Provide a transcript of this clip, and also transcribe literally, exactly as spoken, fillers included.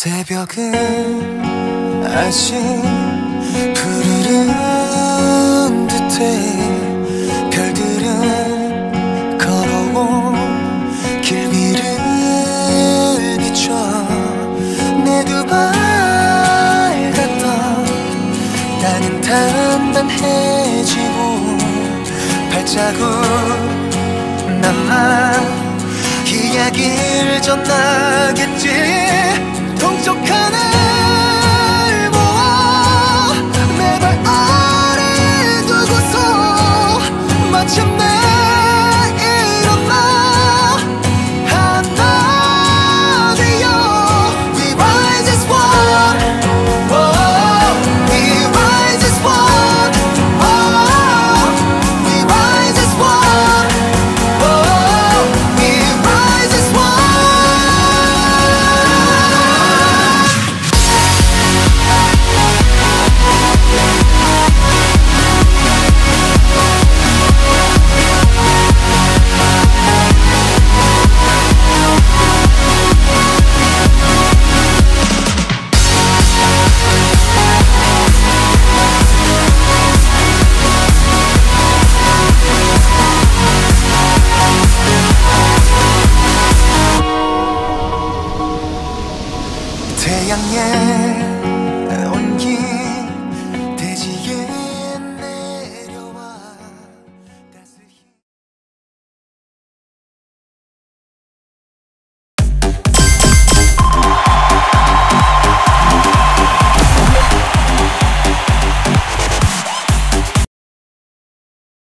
새벽은 아직 푸르른 듯해. 별들은 걸어온 길 위를 비춰. 내 두 발 같던 나는 단단해지고 발자국 남아 이야기를 전하겠지. 동쪽 하늘 모아 내 발 아래 두고서 마침내 일어나 하나 되어 We rise as one. Oh, we rise as one. Oh, we rise as one. Oh, we rise as one. 태양의